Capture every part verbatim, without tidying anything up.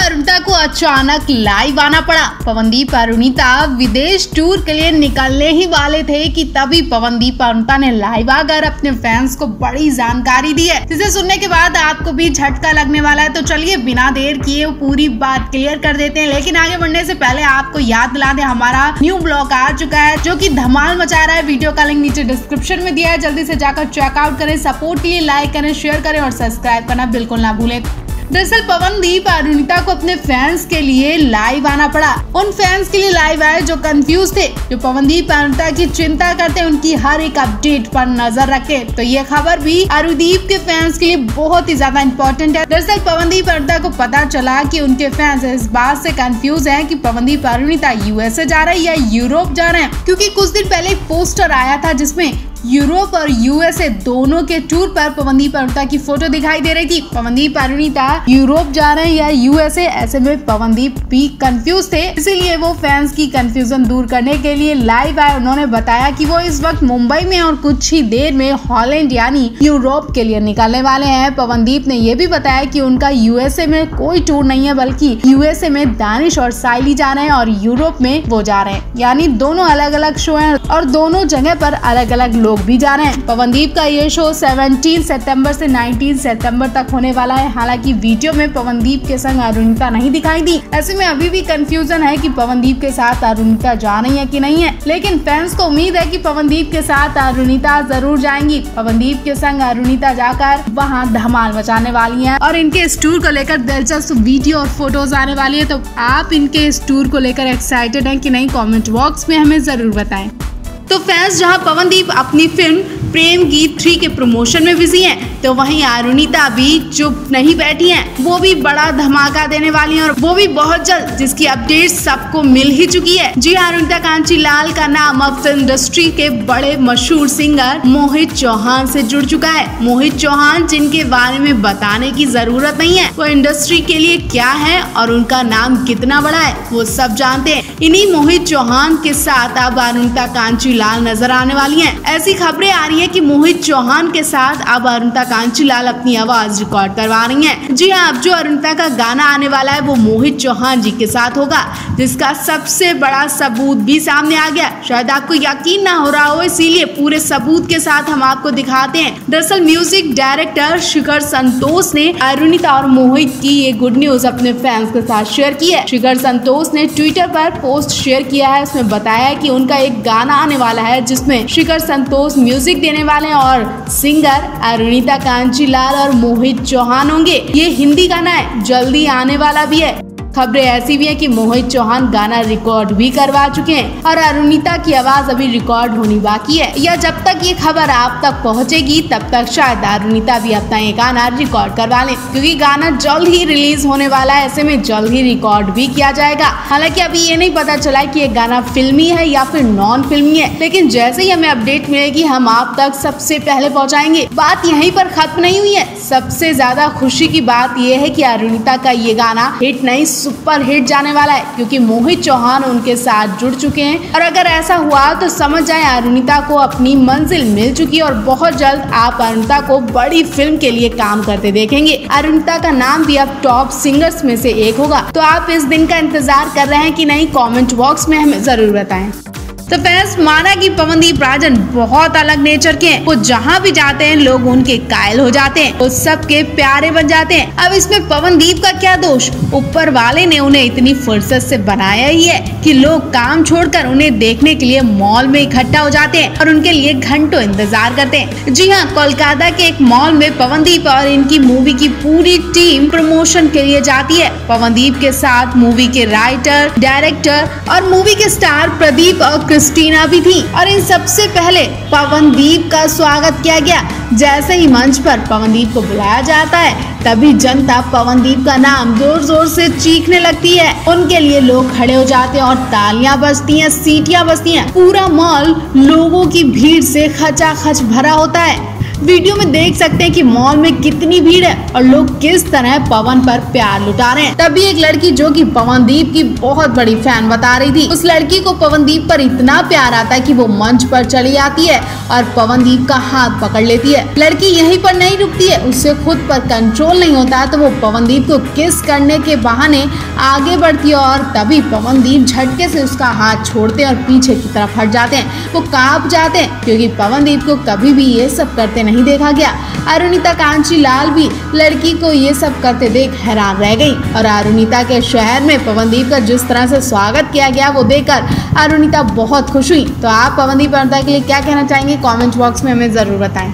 अरुणिता को अचानक लाइव आना पड़ा। पवनदीप अरुणिता विदेश टूर के लिए निकलने ही वाले थे कि तभी पवनदीप अरुणिता ने लाइव आकर अपने फैंस को बड़ी जानकारी दी है, जिसे सुनने के बाद आपको भी झटका लगने वाला है। तो चलिए बिना देर किए पूरी बात क्लियर कर देते हैं। लेकिन आगे बढ़ने से पहले आपको याद दिला दें, हमारा न्यू ब्लॉग आ चुका है जो कि धमाल मचा रहा है। वीडियो का लिंक नीचे डिस्क्रिप्शन में दिया है, जल्दी से जाकर चेकआउट करें। सपोर्ट के लिए लाइक करें, शेयर करें और सब्सक्राइब करना बिल्कुल ना भूलें। दरअसल पवनदीप अरुणिता को अपने फैंस के लिए लाइव आना पड़ा। उन फैंस के लिए लाइव आए जो कंफ्यूज थे, जो पवनदीप अरुणिता की चिंता करते, उनकी हर एक अपडेट पर नजर रखे। तो ये खबर भी अरुणदीप के फैंस के लिए बहुत ही ज्यादा इम्पोर्टेंट है। दरअसल पवनदीप अरुणिता को पता चला कि उनके फैंस इस बात से कंफ्यूज हैं कि पवनदीप अरुणिता यूएसए जा रहे हैं या यूरोप जा रहे हैं, क्योंकि कुछ दिन पहले एक पोस्टर आया था जिसमें यूरोप और यूएसए दोनों के टूर पर पवनदीप अरुणिता की फोटो दिखाई दे रही थी। पवनदीप अरुणिता यूरोप जा रहे हैं या यूएसए, ऐसे में पवनदीप भी कंफ्यूज थे, इसीलिए वो फैंस की कंफ्यूजन दूर करने के लिए लाइव आए। उन्होंने बताया कि वो इस वक्त मुंबई में और कुछ ही देर में हॉलैंड यानी यूरोप के लिए निकलने वाले हैं। पवनदीप ने ये भी बताया कि उनका यूएसए में कोई टूर नहीं है, बल्कि यूएसए में दानिश और साइली जा रहे हैं और यूरोप में वो जा रहे हैं, यानी दोनों अलग अलग शो हैं और दोनों जगह पर अलग अलग लोग भी जा रहे हैं। पवनदीप का ये शो सत्रह सितंबर से उन्नीस सितंबर तक होने वाला है। हालांकि वीडियो में पवनदीप के संग अरुणिता नहीं दिखाई दी। ऐसे में अभी भी कंफ्यूजन है कि पवनदीप के साथ अरुणिता जा रही है कि नहीं है, लेकिन फैंस को उम्मीद है कि पवनदीप के साथ अरुणिता जरूर जाएंगी। पवनदीप के संग अरुणिता जाकर वहां धमाल मचाने वाली है और इनके इस टूर को लेकर दिलचस्प वीडियो और फोटोज आने वाली है। तो आप इनके इस टूर को लेकर एक्साइटेड हैं कि नहीं, कमेंट बॉक्स में हमें जरूर बताएं। तो फैंस जहां पवनदीप अपनी फिल्म प्रेम गीत थ्री के प्रमोशन में बिजी हैं, तो वहीं अरुणिता भी चुप नहीं बैठी हैं। वो भी बड़ा धमाका देने वाली हैं और वो भी बहुत जल्द, जिसकी अपडेट सबको मिल ही चुकी है। जी हाँ, अरुणिता कांचीलाल का नाम अब फिल्म इंडस्ट्री के बड़े मशहूर सिंगर मोहित चौहान से जुड़ चुका है। मोहित चौहान, जिनके बारे में बताने की जरूरत नहीं है, वो इंडस्ट्री के लिए क्या है और उनका नाम कितना बड़ा है, वो सब जानते हैं। इन्हीं मोहित चौहान के साथ अब अरुणिता कांचीलाल नजर आने वाली हैं। ऐसी खबरें आ रही है कि मोहित चौहान के साथ अब अरुणिता कांचीलाल अपनी आवाज रिकॉर्ड करवा रही हैं। जी हाँ, अब जो अरुणिता का गाना आने वाला है वो मोहित चौहान जी के साथ होगा, जिसका सबसे बड़ा सबूत भी सामने आ गया। शायद आपको यकीन ना हो रहा हो, इसीलिए पूरे सबूत के साथ हम आपको दिखाते हैं। दरअसल म्यूजिक डायरेक्टर शिखर संतोष ने अरुणिता और मोहित की ये गुड न्यूज अपने फैंस के साथ शेयर की है। शिखर संतोष ने ट्विटर पर पोस्ट शेयर किया है, उसमें बताया कि उनका एक गाना आने वाला है जिसमें शिखर संतोष म्यूजिक देने वाले हैं और सिंगर अरुणिता कांचीलाल और मोहित चौहान होंगे। ये हिंदी गाना है, जल्दी आने वाला भी है। खबरें ऐसी भी है कि मोहित चौहान गाना रिकॉर्ड भी करवा चुके हैं और अरुणिता की आवाज अभी रिकॉर्ड होनी बाकी है, या जब तक ये खबर आप तक पहुंचेगी तब तक शायद अरुणिता भी अपना ये गाना रिकॉर्ड करवा लें, क्योंकि गाना जल्द ही रिलीज होने वाला है। ऐसे में जल्द ही रिकॉर्ड भी किया जाएगा। हालांकि अभी ये नहीं पता चला कि ये गाना फिल्मी है या फिर नॉन फिल्मी है, लेकिन जैसे ही हमें अपडेट मिलेगी हम आप तक सबसे पहले पहुँचाएंगे। बात यहीं पर खत्म नहीं हुई है। सबसे ज्यादा खुशी की बात यह है कि अरुणिता का ये गाना हिट नहीं सुपर हिट जाने वाला है, क्योंकि मोहित चौहान उनके साथ जुड़ चुके हैं। और अगर ऐसा हुआ तो समझ जाए अरुणिता को अपनी मंजिल मिल चुकी है और बहुत जल्द आप अरुणिता को बड़ी फिल्म के लिए काम करते देखेंगे। अरुणिता का नाम भी अब टॉप सिंगर्स में से एक होगा। तो आप इस दिन का इंतजार कर रहे हैं कि नहीं, कमेंट बॉक्स में हमें जरूर बताएं। तो फैंस, माना कि पवनदीप राजन बहुत अलग नेचर के हैं। वो जहाँ भी जाते हैं लोग उनके कायल हो जाते हैं, वो सबके प्यारे बन जाते हैं। अब इसमें पवनदीप का क्या दोष? ऊपर वाले ने उन्हें इतनी फुर्सत से बनाया ही है कि लोग काम छोड़कर उन्हें देखने के लिए मॉल में इकट्ठा हो जाते हैं और उनके लिए घंटों इंतजार करते हैं। जी हाँ, कोलकाता के एक मॉल में पवनदीप और इनकी मूवी की पूरी टीम प्रमोशन के लिए जाती है। पवनदीप के साथ मूवी के राइटर, डायरेक्टर और मूवी के स्टार प्रदीप और क्रिस्टीना भी थी और इन सबसे पहले पवनदीप का स्वागत किया गया। जैसे ही मंच पर पवनदीप को बुलाया जाता है, तभी जनता पवनदीप का नाम जोर जोर से चीखने लगती है। उनके लिए लोग खड़े हो जाते हैं और तालियां बजती हैं, सीटियां बजती हैं। पूरा मॉल लोगों की भीड़ से खचाखच भरा होता है। वीडियो में देख सकते हैं कि मॉल में कितनी भीड़ है और लोग किस तरह पवन पर प्यार लुटा रहे हैं। तभी एक लड़की जो कि पवनदीप की बहुत बड़ी फैन बता रही थी, उस लड़की को पवनदीप पर इतना प्यार आता है कि वो मंच पर चली आती है और पवनदीप का हाथ पकड़ लेती है। लड़की यहीं पर नहीं रुकती है, उससे खुद पर कंट्रोल नहीं होता है तो वो पवनदीप को किस करने के बहाने आगे बढ़ती है और तभी पवनदीप झटके से उसका हाथ छोड़ते हैं और पीछे की तरफ हट जाते हैं। वो कांप जाते हैं क्योंकि पवनदीप को कभी भी ये सब करते नहीं देखा गया। अरुणिता कांचीलाल भी लड़की को ये सब करते देख हैरान रह गई और अरुणिता के शहर में पवनदीप का जिस तरह से स्वागत किया गया वो देखकर अरुणिता बहुत खुश हुई। तो आप पवनदीप अरुणिता के लिए क्या कहना चाहेंगे, कमेंट बॉक्स में हमें जरूर बताएं।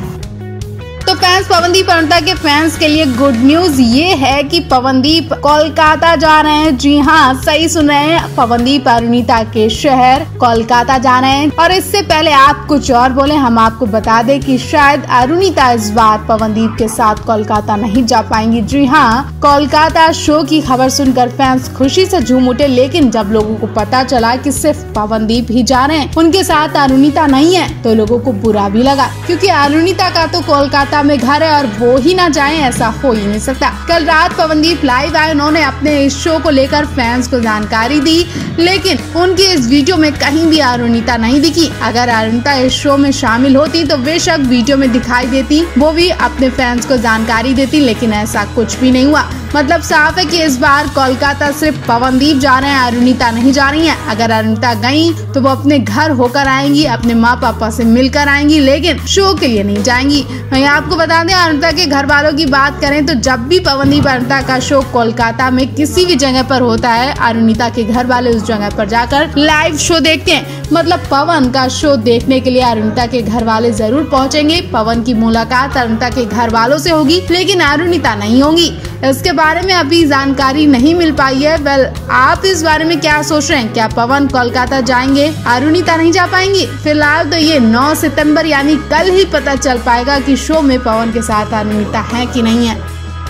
तो फैंस, पवनदीप अरुणिता के फैंस के लिए गुड न्यूज ये है कि पवनदीप कोलकाता जा रहे हैं। जी हाँ, सही सुन रहे हैं, पवनदीप अरुणिता के शहर कोलकाता जा रहे हैं। और इससे पहले आप कुछ और बोले, हम आपको बता दें कि शायद अरुणिता इस बार पवनदीप के साथ कोलकाता नहीं जा पाएंगी। जी हाँ, कोलकाता शो की खबर सुनकर फैंस खुशी से झूम उठे, लेकिन जब लोगों को पता चला कि सिर्फ पवनदीप ही जा रहे हैं, उनके साथ अरुणिता नहीं है, तो लोगों को बुरा भी लगा क्योंकि अरुणिता का तो कोलकाता में घर है और वो ही ना जाएं, ऐसा हो ही नहीं सकता। कल रात पवनदीप लाइव आए, उन्होंने अपने इस शो को लेकर फैंस को जानकारी दी, लेकिन उनकी इस वीडियो में कहीं भी अरुणिता नहीं दिखी। अगर अरुणिता इस शो में शामिल होती तो बेशक वीडियो में दिखाई देती, वो भी अपने फैंस को जानकारी देती, लेकिन ऐसा कुछ भी नहीं हुआ। मतलब साफ है कि इस बार कोलकाता सिर्फ पवनदीप जा रहे हैं, अरुणिता नहीं जा रही है। अगर अरुणिता गई तो वो अपने घर होकर आएंगी, अपने माँ पापा से मिलकर आएंगी, लेकिन शो के लिए नहीं जाएंगी। मैं आपको बता दें, अरुणिता के घर वालों की बात करें तो जब भी पवनदीप अरुणिता का शो कोलकाता में किसी भी जगह पर होता है, अरुणिता के घर वाले उस जगह पर जाकर लाइव शो देखते हैं। मतलब पवन का शो देखने के लिए अरुणिता के घर वाले जरूर पहुंचेंगे। पवन की मुलाकात अरुणिता के घर वालों से होगी, लेकिन अरुणिता नहीं होगी। इसके बारे में अभी जानकारी नहीं मिल पाई है। वेल, आप इस बारे में क्या सोच रहे हैं? क्या पवन कोलकाता जाएंगे, अरुणिता नहीं जा पाएंगी? फिलहाल तो ये नौ सितंबर यानी कल ही पता चल पाएगा कि शो में पवन के साथ अरुणिता है कि नहीं है।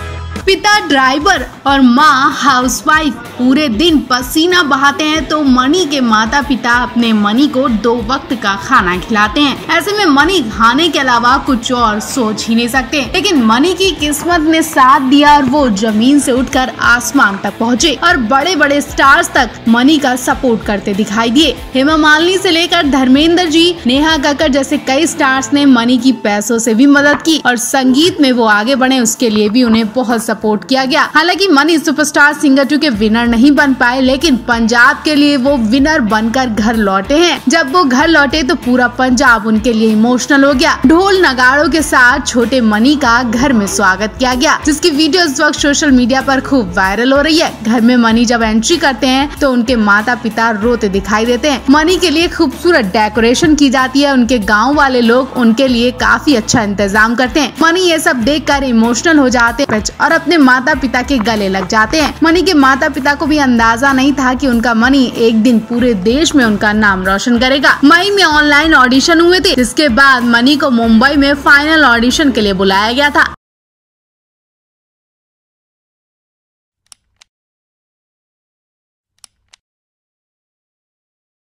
पिता ड्राइवर और माँ हाउसवाइफ पूरे दिन पसीना बहाते हैं तो मनी के माता पिता अपने मनी को दो वक्त का खाना खिलाते हैं। ऐसे में मनी खाने के अलावा कुछ और सोच ही नहीं सकते, लेकिन मनी की किस्मत ने साथ दिया और वो जमीन से उठकर आसमान तक पहुँचे और बड़े बड़े स्टार्स तक मनी का सपोर्ट करते दिखाई दिए। हेमा मालिनी से लेकर धर्मेंद्र जी, नेहा कक्कड़ जैसे कई स्टार्स ने मनी की पैसों से भी मदद की और संगीत में वो आगे बढ़े उसके लिए भी उन्हें बहुत सपोर्ट किया गया। हालांकि मनी सुपरस्टार सिंगर टू के विनर नहीं बन पाए, लेकिन पंजाब के लिए वो विनर बनकर घर लौटे हैं। जब वो घर लौटे तो पूरा पंजाब उनके लिए इमोशनल हो गया। ढोल नगाड़ों के साथ छोटे मनी का घर में स्वागत किया गया, जिसकी वीडियो इस वक्त सोशल मीडिया पर खूब वायरल हो रही है। घर में मनी जब एंट्री करते हैं तो उनके माता पिता रोते दिखाई देते हैं। मनी के लिए खूबसूरत डेकोरेशन की जाती है, उनके गाँव वाले लोग उनके लिए काफी अच्छा इंतजाम करते हैं। मनी ये सब देख कर इमोशनल हो जाते हैं और अपने माता पिता के गले लग जाते हैं। मनी के माता पिता को भी अंदाजा नहीं था कि उनका मनी एक दिन पूरे देश में उनका नाम रोशन करेगा। मई में ऑनलाइन ऑडिशन हुए थे, जिसके बाद मनी को मुंबई में फाइनल ऑडिशन के लिए बुलाया गया था।